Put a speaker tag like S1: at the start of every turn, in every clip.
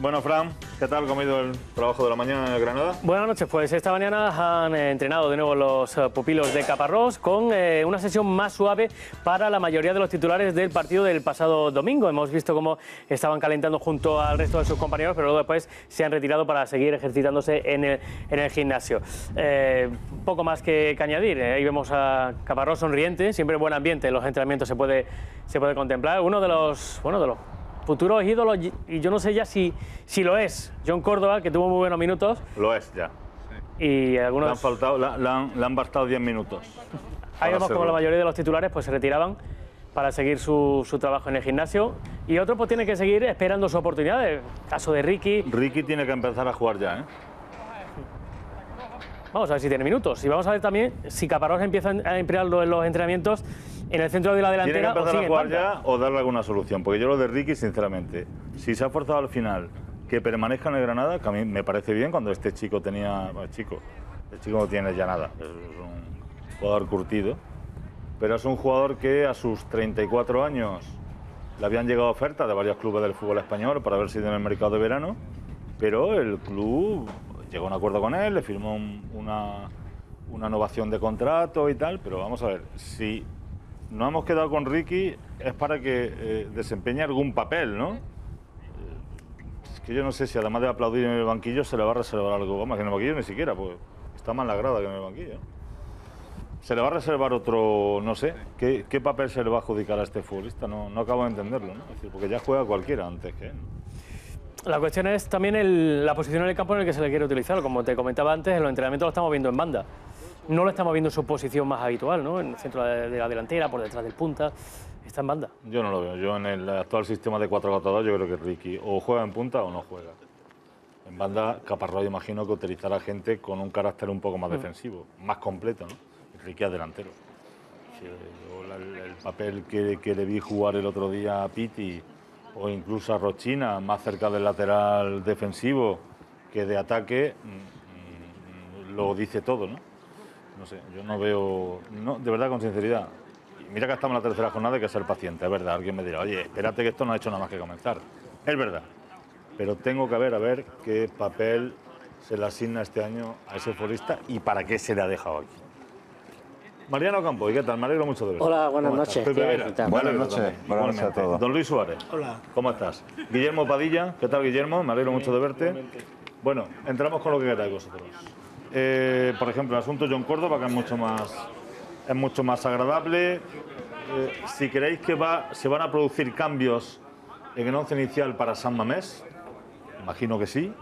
S1: Bueno, Fran, ¿qué tal? ¿Cómo ha ido el trabajo de la mañana en Granada?
S2: Buenas noches, pues esta mañana han entrenado de nuevo los pupilos de Caparrós con una sesión más suave para la mayoría de los titulares del partido del pasado domingo. Hemos visto cómo estaban calentando junto al resto de sus compañeros, pero luego después se han retirado para seguir ejercitándose en el gimnasio. Poco más que añadir. Ahí vemos a Caparrós sonriente, siempre buen ambiente en los entrenamientos se puede contemplar. Uno de los futuros ídolos, y yo no sé ya si lo es, John Córdoba, que tuvo muy buenos minutos.
S1: Lo es ya.
S2: Y algunos...
S1: Le han bastado 10 minutos.
S2: Ahí vemos como la mayoría de los titulares pues se retiraban para seguir su trabajo en el gimnasio. Y otros pues tienen que seguir esperando su oportunidad. El caso de Ricky.
S1: Ricky tiene que empezar a jugar ya, ¿eh?
S2: Vamos a ver si tiene minutos. Y vamos a ver también si Caparrós empieza a emplearlo en los entrenamientos en el centro de la delantera.
S1: Tiene que empezar a jugar ya
S2: o
S1: o darle alguna solución. Porque yo lo de Ricky, sinceramente, si se ha forzado al final que permanezca en el Granada, que a mí me parece bien cuando este chico tenía... Bueno, el chico no tiene ya nada. Es un jugador curtido. Pero es un jugador que a sus 34 años le habían llegado ofertas de varios clubes del fútbol español para haber sido en el mercado de verano. Pero el club llegó a un acuerdo con él, le firmó una innovación de contrato y tal. Pero vamos a ver, si no hemos quedado con Ricky es para que desempeñe algún papel, ¿no? Es que yo no sé si además de aplaudir en el banquillo se le va a reservar algo. Vamos, que en el banquillo ni siquiera, pues está más la grada que en el banquillo. Se le va a reservar otro, no sé, ¿qué papel se le va a adjudicar a este futbolista? No acabo de entenderlo, ¿no? Es decir, porque ya juega cualquiera antes que él.
S2: La cuestión es también la posición en el campo en el que se le quiere utilizar. Como te comentaba antes, en los entrenamientos lo estamos viendo en banda. No lo estamos viendo en su posición más habitual, ¿no? En el centro de la delantera, por detrás del punta. Está en banda.
S1: Yo no lo veo. Yo en el actual sistema de 4-4-2 yo creo que Ricky o juega en punta o no juega. En banda, Caparrós imagino que utilizará gente con un carácter un poco más defensivo, más completo, ¿no? Ricky es delantero. Sí, el papel que le vi jugar el otro día a Piti o incluso a Rochina, más cerca del lateral defensivo que de ataque, lo dice todo, ¿no? No sé, yo no veo, no, de verdad, con sinceridad. Mira que estamos en la tercera jornada y hay que ser paciente, es verdad. Alguien me dirá, oye, espérate que esto no ha hecho nada más que comenzar. Es verdad, pero tengo que ver qué papel se le asigna este año a ese futbolista y para qué se le ha dejado aquí. Mariano Campo, ¿y qué tal? Me alegro mucho de verte.
S3: Hola, buenas noches.
S1: Buenas noches a todos. Don Luis Suárez. Hola. ¿Cómo estás? Guillermo Padilla, ¿qué tal, Guillermo? Me alegro mucho de verte. Bueno, entramos con lo que queráis vosotros. Por ejemplo, el asunto John Córdoba, que es mucho más agradable. Si creéis que se van a producir cambios en el once inicial para San Mamés, imagino que sí.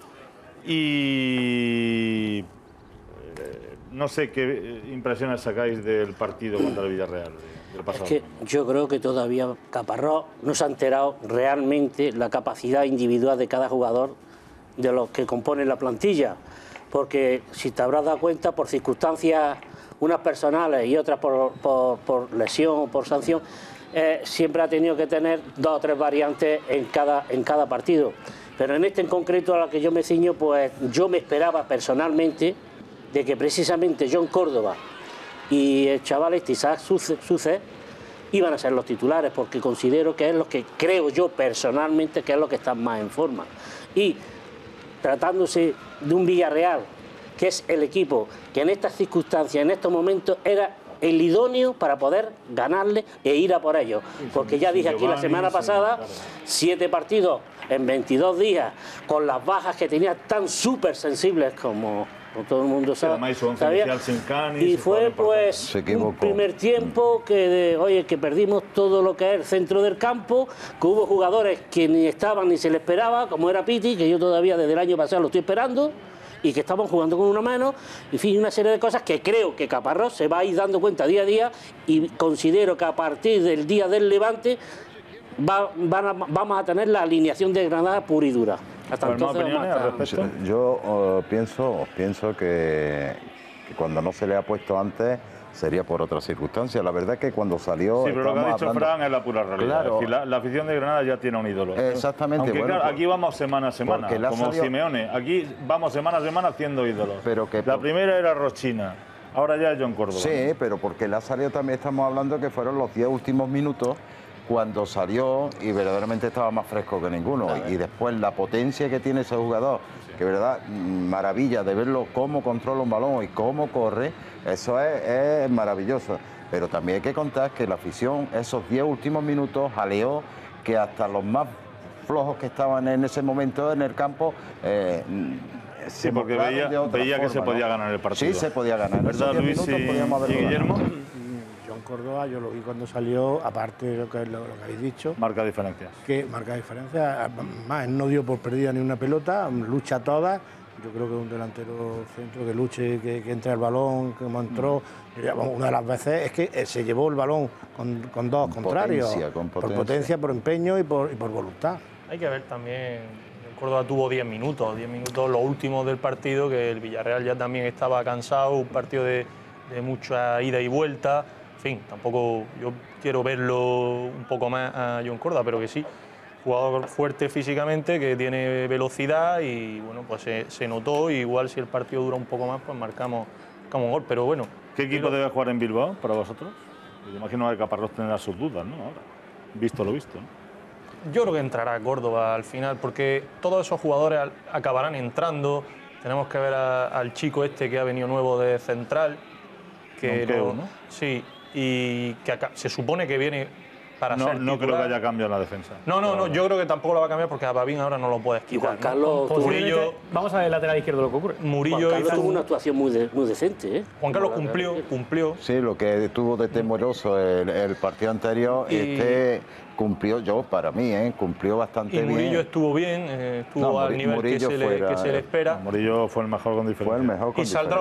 S1: Y no sé qué impresiones sacáis del partido contra el Villarreal del pasado.
S3: Es que yo creo que todavía Caparrós no se ha enterado realmente la capacidad individual de cada jugador de los que componen la plantilla. Porque si te habrás dado cuenta, por circunstancias, unas personales y otras por lesión o por sanción, siempre ha tenido que tener 2 o 3 variantes en cada partido. Pero en este en concreto a la que yo me ciño, pues yo me esperaba personalmente de que precisamente John Córdoba y el chaval Isaac Sucé iban a ser los titulares, porque considero que es lo que creo yo personalmente que es lo que está más en forma. Y tratándose de un Villarreal, que es el equipo que en estas circunstancias, en estos momentos, era el idóneo para poder ganarle e ir a por ellos. Porque ya dije aquí la semana pasada, 7 partidos en 22 días, con las bajas que tenía tan súper sensibles como todo el mundo sabe. Y fue pues un primer tiempo que perdimos todo lo que es el centro del campo, que hubo jugadores que ni estaban ni se les esperaba, como era Piti, que yo todavía desde el año pasado lo estoy esperando, y que estaban jugando con uno menos, en fin, una serie de cosas que creo que Caparrós se va a ir dando cuenta día a día, y considero que a partir del día del Levante vamos a tener la alineación de Granada pura y dura. Hasta entonces vamos a estar...
S4: Yo pienso que cuando no se le ha puesto antes sería por otras circunstancias. La verdad es que cuando salió...
S1: Sí, pero lo que ha dicho Fran es la pura realidad.
S4: Claro.
S1: Es decir, la afición de Granada ya tiene un ídolo.
S4: Exactamente.
S1: Aunque
S4: bueno,
S1: claro, aquí vamos semana a semana, como Simeone. Aquí vamos semana a semana haciendo ídolos.
S4: Pero que
S1: la primera era Rochina, ahora ya es John Córdoba.
S4: Sí, pero porque le ha salido también, estamos hablando que fueron los 10 últimos minutos cuando salió y verdaderamente estaba más fresco que ninguno. Y después la potencia que tiene ese jugador, que verdad, maravilla de verlo cómo controla un balón y cómo corre, eso es maravilloso. Pero también hay que contar que la afición, esos 10 últimos minutos, jaleó que hasta los más flojos que estaban en ese momento en el campo,
S1: sí, porque veía que se podía ganar el partido.
S4: Sí, se podía ganar.
S1: ¿Verdad, Luis y Guillermo?
S5: John Córdoba, yo lo vi cuando salió, aparte de lo que habéis dicho.
S1: Marca diferencias.
S5: Que marca diferencias. Más, no dio por perdida ni una pelota, lucha todas. Yo creo que un delantero centro que luche, que entre el balón, como entró. Una de las veces es que se llevó el balón con dos contrarios. Por potencia, por empeño y por voluntad.
S6: Hay que ver también, Córdoba tuvo 10 minutos los últimos del partido, que el Villarreal ya también estaba cansado, un partido de mucha ida y vuelta. En fin, tampoco yo quiero verlo un poco más a John Córdoba, pero que sí, jugador fuerte físicamente, que tiene velocidad y bueno, pues se notó. Y igual si el partido dura un poco más, pues marcamos un gol, pero bueno.
S1: ¿Qué equipo debe jugar en Bilbao para vosotros? Yo imagino que Caparrós tendrá sus dudas, ¿no? Ahora, visto lo visto, ¿no?
S6: Yo creo que entrará Córdoba al final, porque todos esos jugadores acabarán entrando. Tenemos que ver al chico este que ha venido nuevo de Central, que
S1: ¿no?
S6: Sí, y que se supone que viene para ser titular.
S1: No creo que haya cambio en la defensa.
S6: No, yo creo que tampoco lo va a cambiar, porque a Babín ahora no lo puedes quitar.
S3: Y Juan Carlos,
S6: ¿no? Murillo,
S2: vamos a ver el lateral izquierdo lo que ocurre.
S6: Murillo
S3: Juan Carlos tuvo una actuación muy decente, ¿eh?
S6: Juan Carlos cumplió.
S4: Sí, lo que tuvo de temeroso el partido anterior, cumplió, para mí, cumplió bastante bien.
S6: Y Murillo estuvo bien, estuvo al nivel que se le espera.
S1: Murillo fue el mejor con diferencia.
S4: Fue el mejor con
S6: y saldrá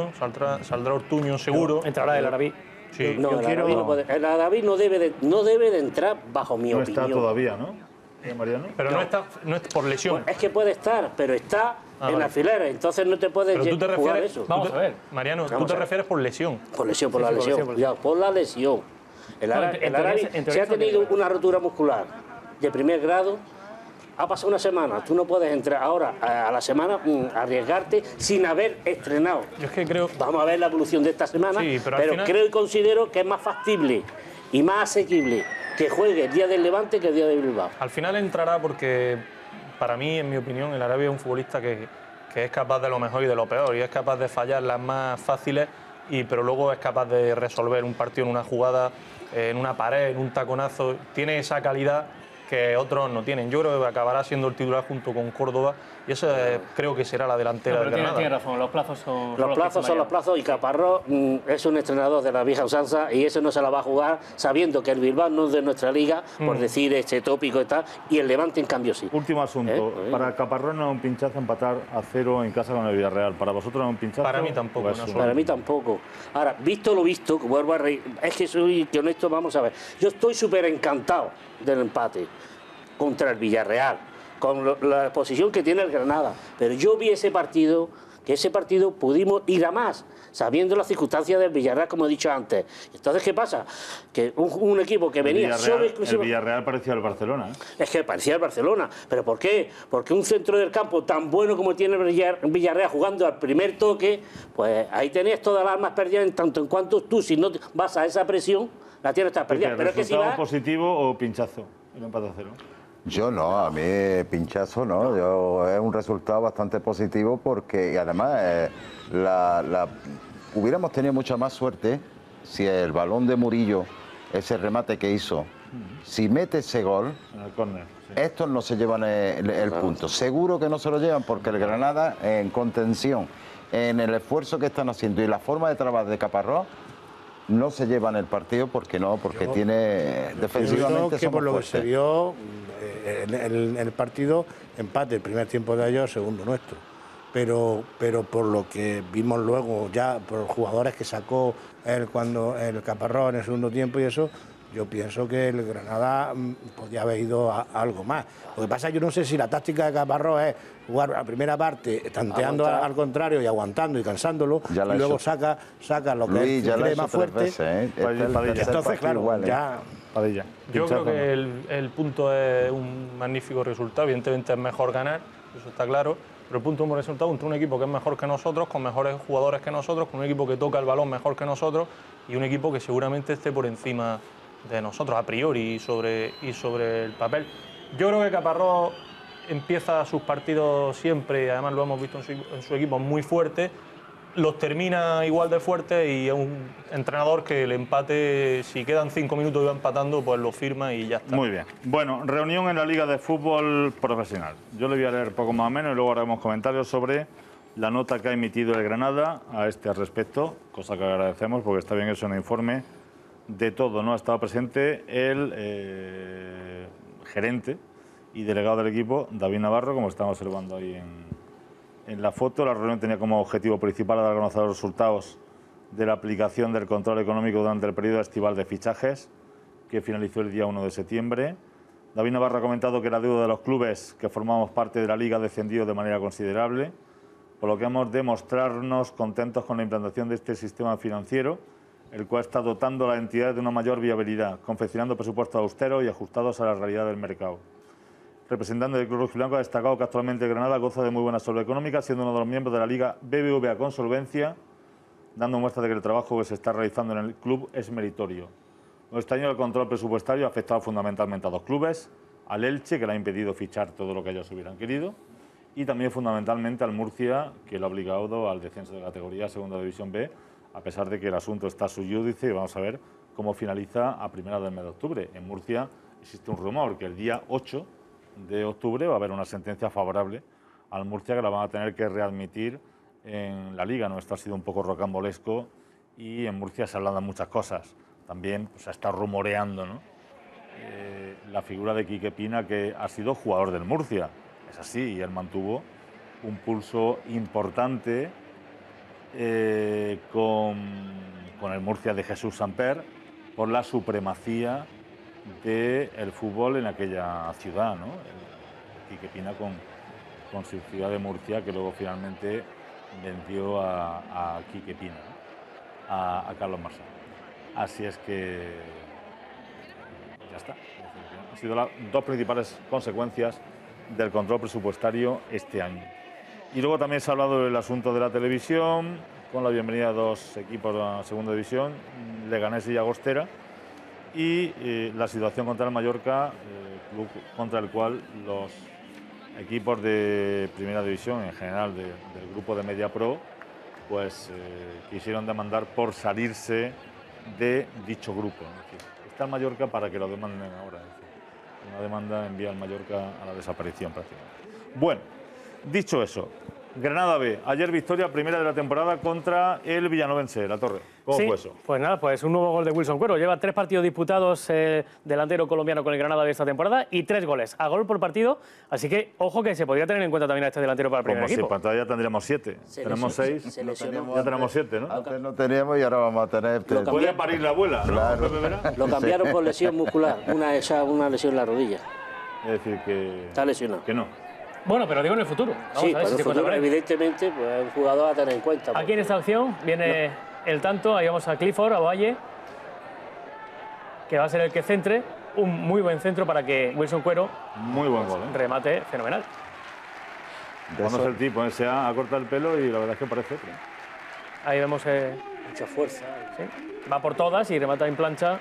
S6: Ortuño, seguro.
S2: Entrará el Arabí.
S6: Sí.
S3: No, el Arabí no debe de entrar, bajo mi opinión.
S1: No está todavía, ¿no? Mariano.
S6: Pero no está por lesión.
S3: Pues es que puede estar, pero está en la filera, entonces no te puedes jugar eso.
S2: Vamos a ver.
S6: Mariano, tú te refieres por lesión.
S3: Por lesión, por la lesión. El Arabí, si ha tenido una rotura muscular de primer grado, ha pasado una semana. Tú no puedes entrar ahora a la semana, arriesgarte sin haber estrenado.
S6: Yo es que creo...
S3: Vamos a ver la evolución de esta semana,
S6: Sí, pero
S3: pero
S6: final...
S3: creo y considero que es más factible y más asequible que juegue el día del Levante que el día de Bilbao.
S6: Al final entrará porque, para mí, en mi opinión, el Arabia es un futbolista que es capaz de lo mejor y de lo peor, y es capaz de fallar las más fáciles, pero luego es capaz de resolver un partido en una jugada, en una pared, en un taconazo. Tiene esa calidad que otros no tienen. Yo creo que acabará siendo el titular junto con Córdoba, y eso creo que será la delantera de Granada.
S2: Tiene razón, los plazos son
S3: los plazos, y Caparrós es un entrenador de la vieja usanza, y eso no se la va a jugar sabiendo que el Bilbao no es de nuestra liga, por decir este tópico y tal, y el Levante en cambio sí.
S1: Último asunto, para Caparrós no es un pinchazo empatar a 0 en casa con el Villarreal. ¿Para vosotros no es un pinchazo?
S6: Para mí tampoco.
S3: Para mí tampoco. Ahora, visto lo visto, vuelvo a reír, es que soy honesto, vamos a ver. Yo estoy súper encantado del empate contra el Villarreal, con la posición que tiene el Granada, pero yo vi ese partido pudimos ir a más, sabiendo las circunstancias del Villarreal, como he dicho antes. Entonces, ¿qué pasa? Que un equipo que venía solo exclusivo...
S1: El Villarreal parecía el Barcelona, ¿eh?
S3: Es que parecía el Barcelona. ¿Pero por qué? Porque un centro del campo tan bueno como tiene el Villarreal jugando al primer toque, pues ahí tenías todas las armas perdidas, en tanto en cuanto tú, si no vas a esa presión, la tienes que estar perdida.
S1: Pero es que si va... ¿positivo o pinchazo? El empate a 0.
S4: Yo no, a mí pinchazo no, es un resultado bastante positivo porque y además hubiéramos tenido mucha más suerte si el balón de Murillo, ese remate que hizo, si mete ese gol,
S1: en el córner, sí.
S4: Estos no se llevan el punto. Seguro que no se lo llevan porque el Granada en contención, en el esfuerzo que están haciendo y la forma de trabajar de Caparrós, no se llevan el partido porque tiene defensivamente
S5: que por lo que se vio en el partido, empate el primer tiempo de ayer, segundo nuestro, pero por lo que vimos luego ya por los jugadores que sacó cuando el Caparrós en el segundo tiempo y eso, yo pienso que el Granada podía haber ido a algo más. Lo que pasa es que yo no sé si la táctica de Caparrós es jugar la primera parte tanteando al contrario y aguantando y cansándolo, y luego saca lo que Luis, cree más fuerte.
S4: Veces,
S3: Entonces, claro, ya...
S1: Padilla.
S6: Yo creo que el punto es un magnífico resultado. Evidentemente es mejor ganar, eso está claro, pero el punto es un resultado contra un equipo que es mejor que nosotros, con mejores jugadores que nosotros, con un equipo que toca el balón mejor que nosotros y un equipo que seguramente esté por encima de nosotros a priori y sobre el papel. Yo creo que Caparrós empieza sus partidos siempre, y además lo hemos visto en su equipo, muy fuerte, los termina igual de fuerte y es un entrenador que el empate, si quedan 5 minutos y va empatando, pues lo firma y ya está.
S1: Muy bien. Bueno, reunión en la Liga de Fútbol Profesional. Yo le voy a leer poco más o menos y luego haremos comentarios sobre la nota que ha emitido el Granada a este respecto, cosa que agradecemos porque está bien eso en el informe de todo, ¿no? Ha estado presente el gerente y delegado del equipo, David Navarro, como estamos observando ahí en la foto. La reunión tenía como objetivo principal dar a conocer los resultados de la aplicación del control económico durante el periodo estival de fichajes, que finalizó el día 1 de septiembre. David Navarro ha comentado que la deuda de los clubes que formamos parte de la Liga ha descendido de manera considerable, por lo que hemos de mostrarnos contentos con la implantación de este sistema financiero, el cual está dotando a la entidad de una mayor viabilidad, confeccionando presupuestos austeros y ajustados a la realidad del mercado. Representante del Club Rojiblanco ha destacado que actualmente Granada goza de muy buena salud económica, siendo uno de los miembros de la Liga BBVA con solvencia, dando muestra de que el trabajo que se está realizando en el club es meritorio. Este año el control presupuestario ha afectado fundamentalmente a dos clubes, al Elche, que le ha impedido fichar todo lo que ellos hubieran querido, y también fundamentalmente al Murcia, que lo ha obligado al descenso de categoría a Segunda División B, a pesar de que el asunto está sub judice y vamos a ver cómo finaliza a primera del mes de octubre. En Murcia existe un rumor que el día 8 de octubre va a haber una sentencia favorable al Murcia, que la van a tener que readmitir en la Liga. ¿No? Esto ha sido un poco rocambolesco y en Murcia se hablan de muchas cosas. También se está rumoreando, ¿no? La figura de Quique Pina, que ha sido jugador del Murcia. Es así, y él mantuvo un pulso importante con el Murcia de Jesús Samper por la supremacía del fútbol en aquella ciudad, ¿no? Quique Pina con su ciudad de Murcia, que luego finalmente venció a Quique Pina, ¿no? a Carlos Marsal. Así es que ya está. Han sido las dos principales consecuencias del control presupuestario este año. Y luego también se ha hablado del asunto de la televisión, con la bienvenida a dos equipos de la Segunda División, Leganés y Llagostera, y la situación contra el Mallorca, club contra el cual los equipos de Primera División, en general del grupo de Mediapro, pues quisieron demandar por salirse de dicho grupo. Es decir, está el Mallorca para que lo demanden ahora. Es decir, una demanda envía al Mallorca a la desaparición prácticamente. Bueno, dicho eso, Granada B, ayer victoria primera de la temporada contra el Villanovense, La Torre. ¿Cómo fue eso?
S2: Pues nada, pues un nuevo gol de Wilson Cuero. Lleva 3 partidos disputados delantero colombiano con el Granada de esta temporada y 3 goles, a gol por partido. Así que, ojo, que se podría tener en cuenta también a este delantero para el primer equipo.
S1: Sí, en pantalla tendríamos 7. Tenemos 6, ya tenemos 7, ¿no?
S4: Antes no teníamos y ahora vamos a tener.
S1: Puede parir la abuela,
S4: claro.
S1: ¿no?
S3: Lo cambiaron por lesión muscular, una lesión en la rodilla.
S1: Es decir, que...
S3: Está lesionado.
S1: Que no.
S2: Bueno, pero digo en el futuro. Vamos
S3: Sí,
S2: a ver
S3: pero
S2: si
S3: en el
S2: se cuenta
S3: futuro,
S2: con él.
S3: evidentemente, pues es un jugador a tener en cuenta.
S2: Aquí en esta opción viene el tanto, ahí vamos a Clifford, a Valle, que va a ser el que centre. Un muy buen centro para que Wilson Cuero
S1: Muy buen gol, ¿eh?
S2: remate fenomenal.
S1: Conoce el tipo, se ha cortado el pelo y la verdad es que parece otro.
S2: Ahí vemos,
S3: Mucha fuerza.
S2: sí, va por todas y remata en plancha.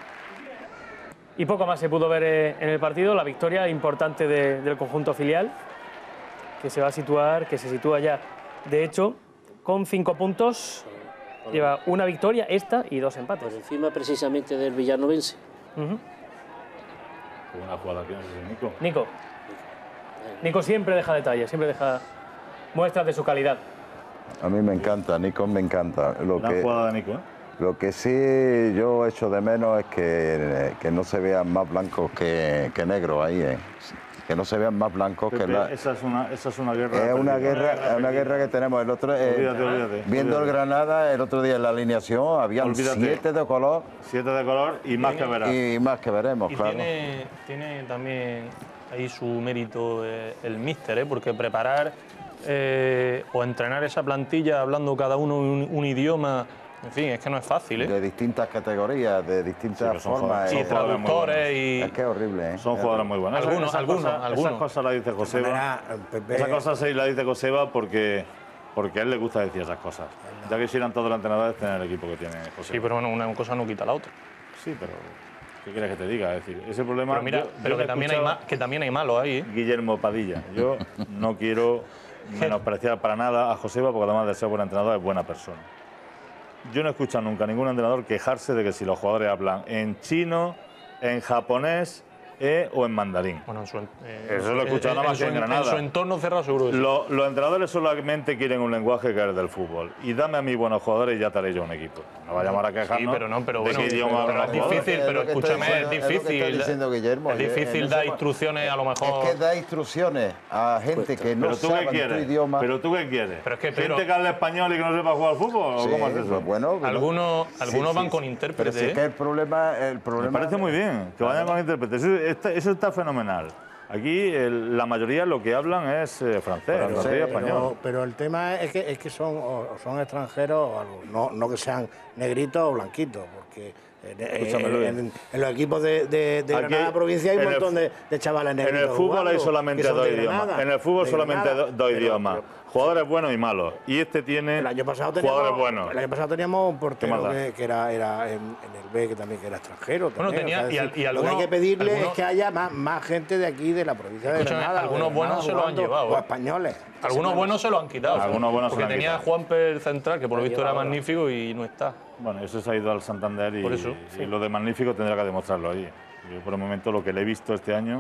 S2: Y poco más se pudo ver en el partido. La victoria importante del conjunto filial, que se sitúa ya, de hecho, con 5 puntos. Lleva una victoria, esta, y 2 empates.
S3: Por encima precisamente del Villanovense.
S1: Qué buena jugada que hace Nico.
S2: Nico siempre deja detalles, siempre deja muestras de su calidad.
S4: A mí me encanta, Nico me encanta.
S1: Gran jugada de Nico, ¿eh?
S4: Lo que sí yo echo de menos es que no se vean más blancos que negros ahí, ¿eh? Que no se vean más blancos
S1: Pepe,
S4: que la...
S1: esa es una guerra.
S4: Es una guerra que tenemos. El otro,
S1: Olvídate.
S4: viendo el Granada, el otro día en la alineación, habían 7 de color.
S1: 7 de color y más que verás.
S4: Y más que veremos,
S6: Y
S4: claro.
S6: tiene también ahí su mérito el míster, porque preparar o entrenar esa plantilla hablando cada uno un idioma, en fin, es que no es fácil, ¿eh?
S4: De distintas categorías, de distintas formas.
S6: Y traductores y...
S4: Es que es horrible, ¿eh?
S1: Son jugadores muy buenos.
S6: Algunos.
S1: Esas cosas las dice Joseba. Esas cosas sí las dice Joseba porque a él le gusta decir esas cosas. Ya quisieran todos los entrenadores tener el equipo que tiene Joseba.
S6: Sí, pero bueno, una cosa no quita la otra.
S1: Sí, pero ¿qué quieres que te diga? Es decir, ese problema...
S6: Pero mira, pero que también hay malos ahí.
S1: Guillermo Padilla. Yo no quiero menospreciar para nada a Joseba, porque además de ser buen entrenador, es buena persona. Yo no he escuchado nunca a ningún entrenador quejarse de que si los jugadores hablan en chino, en japonés o en mandarín.
S6: Bueno,
S1: eso lo he escuchado nada más que en Granada.
S6: En su entorno cerrado seguro que sí.
S1: Los entrenadores solamente quieren un lenguaje que es del fútbol. Y dame a mí buenos jugadores y ya te haré yo un equipo. No vayamos a quejarnos.
S6: Sí, pero no, pero
S1: de
S6: bueno,
S1: qué idioma
S6: pero es difícil, pero escúchame, es difícil. Es difícil dar instrucciones a lo mejor.
S4: Es que da instrucciones a gente que no sabe tu idioma.
S1: ¿Pero tú qué quieres?
S6: Pero es que
S1: ¿Gente que habla español y que no sepa jugar al fútbol?
S4: Sí,
S1: ¿O cómo es eso?
S4: pues bueno,
S6: algunos van con intérpretes.
S4: Pero sí que el problema...
S1: Me parece muy bien que vayan con intérpretes. Eso está fenomenal. Aquí la mayoría lo que hablan es francés, español.
S5: Pero el tema es que son extranjeros, o algo, no que sean negritos o blanquitos, porque en los equipos de Granada provincia hay un montón de chavales negritos.
S1: En el fútbol hay solamente dos idiomas. En el fútbol solamente dos idiomas. Jugadores buenos y malos. Y este tiene jugadores buenos.
S5: El año pasado teníamos un portero que era en el B, que también era extranjero.
S6: Bueno,
S5: también,
S6: lo
S5: que hay que pedirle es que haya más gente de aquí, de la provincia de Granada.
S6: Algunos buenos se lo han llevado.
S5: O españoles.
S6: Algunos buenos se lo han quitado.
S1: Algunos buenos
S6: porque tenía a Juanper central, que por lo visto era magnífico y no está.
S1: Bueno, eso se ha ido al Santander y lo de magnífico tendrá que demostrarlo ahí. Yo por el momento lo que le he visto este año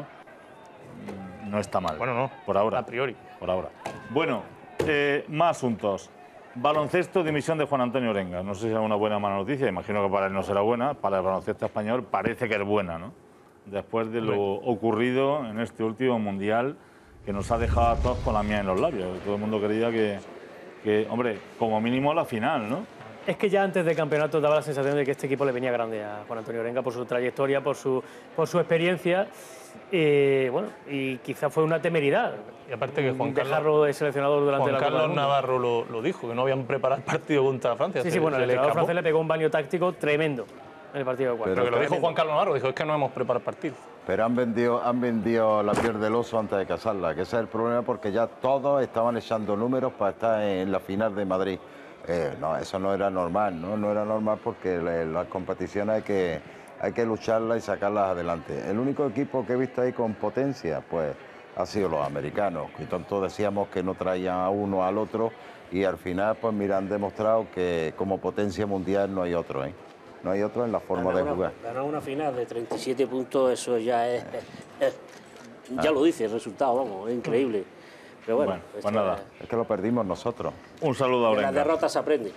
S1: no está mal.
S6: Bueno, no.
S1: Por ahora.
S6: A priori.
S1: Por ahora. Bueno, más asuntos. Baloncesto, dimisión de Juan Antonio Orenga. No sé si es una buena o mala noticia. Imagino que para él no será buena. Para el baloncesto español parece que es buena, ¿no? Después de lo ocurrido en este último mundial, que nos ha dejado a todos con la miel en los labios. Todo el mundo creía que, hombre, como mínimo la final, ¿no?
S2: Es que ya antes del campeonato daba la sensación de que este equipo le venía grande a Juan Antonio Orenga por su trayectoria, por su experiencia. Bueno, y quizá fue una temeridad.
S6: Y aparte que Juan
S2: Carlos es seleccionador durante la Copa
S6: Carlos Navarro lo dijo, que no habían preparado el partido contra Francia.
S2: Sí, bueno, el entrenador francés le pegó un baño táctico tremendo en el partido de cuartos.
S6: Pero que lo dijo Juan Carlos Navarro, dijo, es que no hemos preparado el partido.
S4: Pero han vendido la piel del oso antes de cazarla, que ese es el problema, porque ya todos estaban echando números para estar en la final de Madrid. No, eso no era normal, no era normal, porque las competiciones hay que lucharlas y sacarlas adelante. El único equipo que he visto ahí con potencia, pues, ha sido los americanos, que tanto decíamos que no traían a uno al otro, y al final, pues mira, han demostrado que como potencia mundial no hay otro, ¿eh? No hay otro en la forma de jugar.
S3: Ganar una final de 37 puntos, eso ya es ya lo dice el resultado, vamos, es increíble. Pero bueno,
S1: pues nada.
S4: Es que lo perdimos nosotros.
S1: Un saludo a Orenga.
S3: De las derrotas se aprende.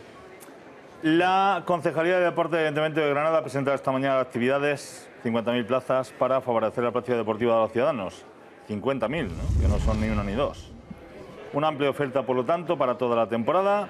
S1: La Concejalía de Deporte del Ayuntamiento de Granada ha presentado esta mañana actividades, 50.000 plazas para favorecer la práctica deportiva de los ciudadanos. 50.000, ¿no? Que no son ni uno ni dos. Una amplia oferta, por lo tanto, para toda la temporada.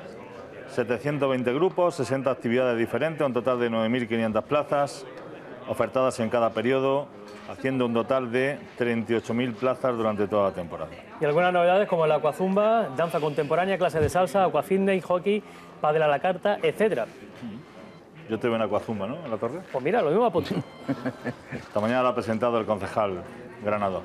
S1: 720 grupos, 60 actividades diferentes, un total de 9.500 plazas ofertadas en cada periodo, haciendo un total de 38.000 plazas durante toda la temporada.
S2: Y algunas novedades como el aquazumba, danza contemporánea, clases de salsa, aquafitness, hockey, pádel a la carta, etcétera.
S1: Yo te veo en aquazumba, ¿no? En la torre.
S2: Pues mira, lo mismo apunto.
S1: Esta mañana lo ha presentado el concejal Granados.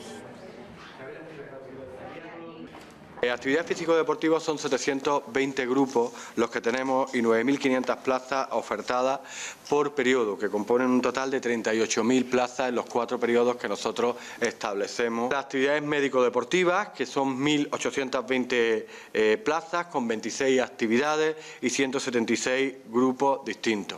S7: Actividades físico-deportivas son 720 grupos los que tenemos y 9.500 plazas ofertadas por periodo, que componen un total de 38.000 plazas en los 4 periodos que nosotros establecemos. Las actividades médico-deportivas, que son 1.820 plazas con 26 actividades y 176 grupos distintos.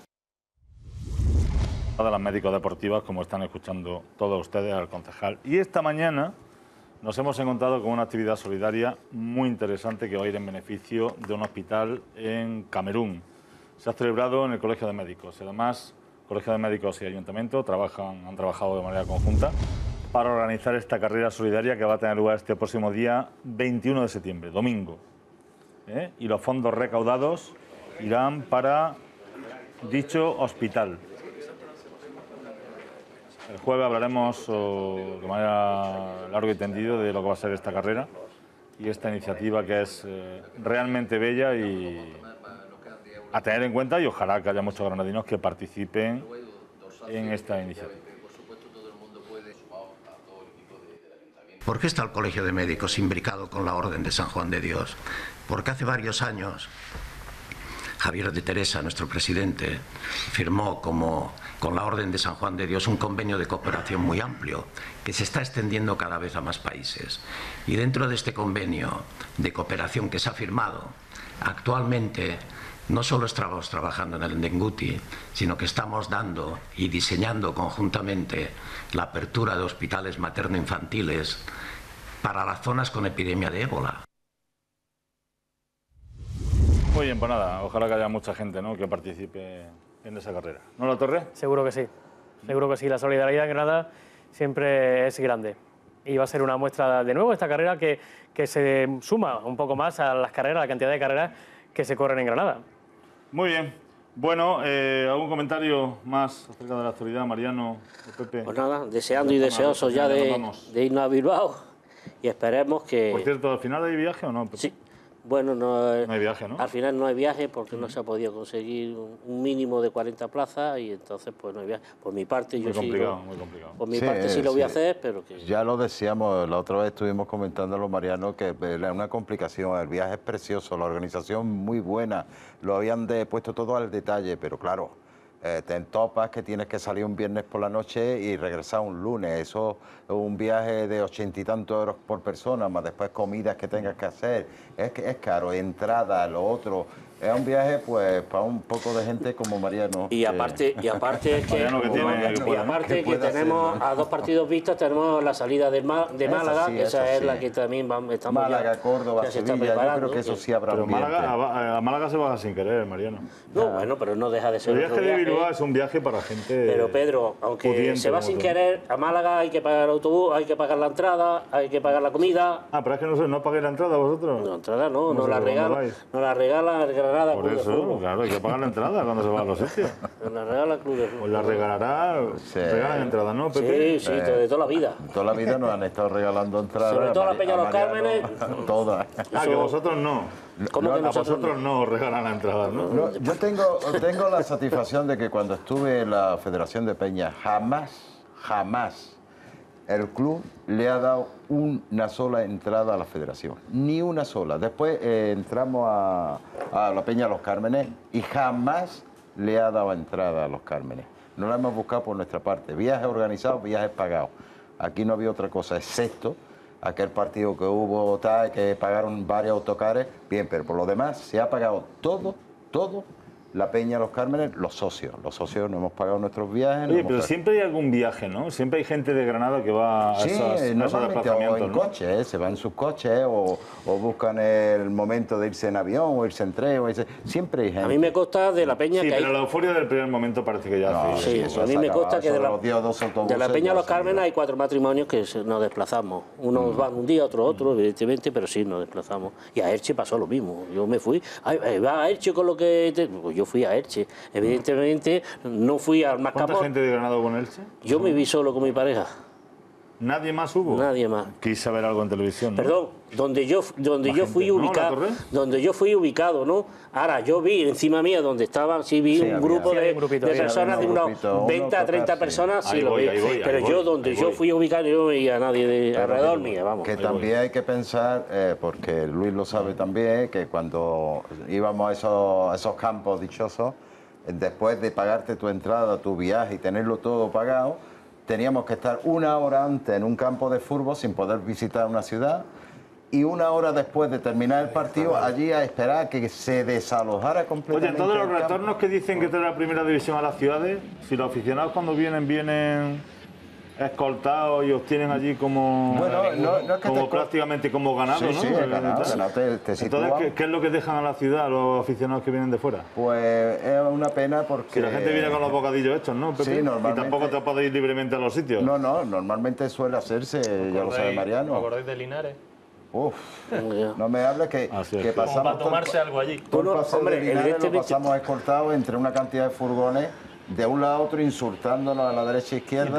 S1: De las médico-deportivas, como están escuchando todos ustedes al concejal. Y esta mañana nos hemos encontrado con una actividad solidaria muy interesante que va a ir en beneficio de un hospital en Camerún. Se ha celebrado en el Colegio de Médicos. Además, Colegio de Médicos y Ayuntamiento han trabajado de manera conjunta para organizar esta carrera solidaria que va a tener lugar este próximo día 21 de septiembre, domingo. Y los fondos recaudados irán para dicho hospital. El jueves hablaremos de manera largo y tendido de lo que va a ser esta carrera y esta iniciativa que es realmente bella y a tener en cuenta, y ojalá que haya muchos granadinos que participen en esta iniciativa.
S8: ¿Por qué está el Colegio de Médicos imbricado con la Orden de San Juan de Dios? Porque hace varios años Javier de Teresa, nuestro presidente, firmó con la Orden de San Juan de Dios un convenio de cooperación muy amplio que se está extendiendo cada vez a más países. Y dentro de este convenio de cooperación que se ha firmado, actualmente no solo estamos trabajando en el Ndenguti, sino que estamos dando y diseñando conjuntamente la apertura de hospitales materno-infantiles para las zonas con epidemia de ébola.
S1: Muy bien, pues nada, ojalá que haya mucha gente, ¿no?, que participe en esa carrera. ¿No, La Torre?
S2: Seguro que sí, seguro que sí. La solidaridad en Granada siempre es grande. Y va a ser una muestra de nuevo esta carrera que se suma un poco más a las carreras, a la cantidad de carreras que se corren en Granada.
S1: Muy bien. Bueno, ¿algún comentario más acerca de la actualidad, Mariano o Pepe?
S3: Pues nada, deseando y deseosos ya de irnos a Bilbao y esperemos que...
S1: Por cierto, ¿al final hay viaje o no, Pepe?
S3: Sí. Bueno, no hay
S1: viaje, ¿no?
S3: Al final no hay viaje porque no se ha podido conseguir un mínimo de 40 plazas y entonces pues no hay viaje. Por mi parte yo sí...
S1: Muy complicado.
S3: Por mi parte sí lo voy a hacer, pero que...
S4: Ya lo decíamos, la otra vez estuvimos comentándolo, Mariano, que es una complicación. El viaje es precioso, la organización muy buena, lo habían puesto todo al detalle, pero claro, te entopas que tienes que salir un viernes por la noche y regresar un lunes. Eso es un viaje de 80 y tantos euros por persona, más después comidas que tengas que hacer. Es caro, entrada, lo otro. Es un viaje pues para un poco de gente como Mariano.
S3: Y aparte que tenemos a 2 partidos vistos, tenemos la salida de Málaga, que esa es la que también estamos
S4: Málaga, Córdoba, Sevilla, yo creo que eso sí habrá
S1: pero
S4: ambiente.
S1: a Málaga se baja sin querer, Mariano.
S3: No, bueno, pero no deja de ser
S1: el viaje de Bilbao es un viaje para gente...
S3: Pero Pedro, aunque se va sin querer, a Málaga hay que pagar el autobús, hay que pagar la entrada, hay que pagar la comida.
S1: Ah, pero es que no paguéis la entrada vosotros.
S3: No, la entrada no, nos la regalan Granada.
S1: Por eso, claro, hay que pagar la entrada cuando se va a los sitios.
S3: Nos la regala Club de Fútbol.
S1: Pues la regalará, regalan entradas, ¿no, Pepe?
S3: Sí, de toda la vida.
S4: Toda la vida nos han estado regalando entradas.
S3: Sobre todo la Peña Los Cármenes.
S4: Todas.
S1: Ah, que vosotros no.
S3: ¿Cómo que
S1: a vosotros no os regalan la entrada, ¿no?
S4: No, yo tengo la satisfacción de que cuando estuve en la Federación de Peñas, jamás el club le ha dado una sola entrada a la federación, ni una sola. Después entramos a la Peña Los Cármenes y jamás le ha dado entrada a Los Cármenes. No la hemos buscado por nuestra parte. Viajes organizados, viajes pagados. Aquí no había otra cosa, excepto aquel partido que hubo, que pagaron varios autocares, bien, pero por lo demás se ha pagado todo, la Peña Los Cármenes, los socios no hemos pagado nuestros viajes.
S1: Oye, pero siempre hay algún viaje, ¿no? Siempre hay gente de Granada que va a esos desplazamientos,
S4: o en coches, se van en sus coches o buscan el momento de irse en avión o irse en tren, siempre hay gente.
S3: A mí me consta de la Peña que
S1: pero la euforia del primer momento parece que ya
S3: a mí me consta que de la Peña Los Cármenes hay 4 matrimonios que nos desplazamos. Unos van un día, otro, evidentemente, pero sí nos desplazamos. Y a Elche pasó lo mismo. Yo me fui, va a Elche con lo que... Pues yo fui a Elche. Evidentemente, no fui al Mascapón.
S1: ¿Cuánta gente de Granada hubo en Elche?
S3: Yo me vi solo con mi pareja.
S1: ¿Nadie más hubo?
S3: Nadie más.
S1: Quise ver algo en televisión, ¿no?
S3: Perdón, donde yo fui ubicado, ¿no? Ahora, yo vi encima mía donde estaban, vi un grupo de personas, de unos 20 a 30 personas, sí lo vi. Pero yo, donde yo fui ubicado, yo no veía a nadie alrededor mía, vamos.
S4: Que también hay que pensar, porque Luis lo sabe también, que cuando íbamos a esos campos dichosos, después de pagarte tu entrada, tu viaje y tenerlo todo pagado, teníamos que estar 1 hora antes en un campo de fútbol sin poder visitar una ciudad y 1 hora después de terminar el partido allí a esperar que se desalojara completamente.
S1: Oye, todos los retornos que dicen que trae la primera división a las ciudades, si los aficionados cuando vienen escoltados y os tienen allí como, prácticamente como ganados, ¿no?
S4: Sí, ganado,
S1: Entonces, ¿qué es lo que dejan a la ciudad los aficionados que vienen de fuera?
S4: Pues es una pena porque...
S1: Si la gente viene con los bocadillos hechos, ¿no, Pepe?
S4: Sí, normalmente...
S1: Y tampoco te podéis ir libremente a los sitios.
S4: No, normalmente suele hacerse, ya lo sabe Mariano.
S6: ¿Os acordáis de Linares?
S4: Uf, no me hables que pasamos...
S6: Como para tomarse algo allí.
S4: Lo pasamos escoltados entre una cantidad de furgones de un lado a otro, insultándonos a la derecha e izquierda,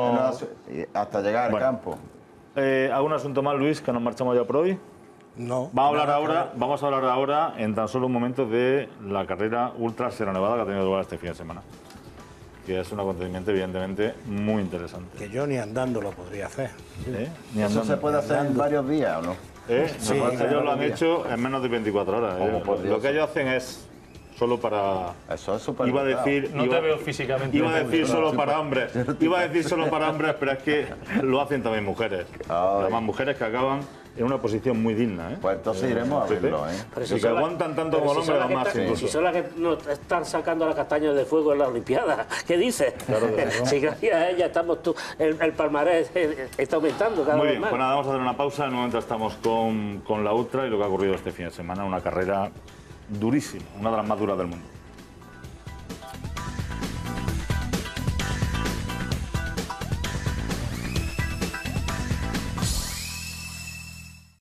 S4: hasta llegar al campo.
S1: ¿Algún asunto más, Luis, que nos marchamos ya por hoy?
S5: No.
S1: Vamos a hablar ahora, en tan solo un momento, de la carrera Ultra Sierra Nevada que ha tenido lugar este fin de semana. Que es un acontecimiento, evidentemente, muy interesante.
S5: Que yo ni andando lo podría hacer.
S4: ¿Eso se puede hacer en varios días o no?
S1: Sí, ellos lo han hecho en menos de 24 horas. Lo que ellos hacen es solo para...
S4: Eso es súper
S1: Iba a decir...
S6: No te veo físicamente.
S1: Iba a decir
S6: no,
S1: solo para hombres. Iba a decir solo para hombres, pero es que lo hacen también mujeres. Además, mujeres que acaban en una posición muy digna, ¿eh?
S4: Pues entonces iremos a verlo, ¿eh?
S1: Y que aguantan tanto como el hombre, los más incluso.
S3: Si son las que nos están sacando las castañas de fuego en la Olimpiada, ¿qué dices?
S1: Claro.
S3: Si gracias a ella estamos el palmarés está aumentando cada
S1: Muy
S3: vez
S1: bien,
S3: más.
S1: pues nada, vamos a hacer una pausa. En un momento estamos con la Ultra y lo que ha ocurrido este fin de semana, una carrera durísima, una de las más duras del mundo.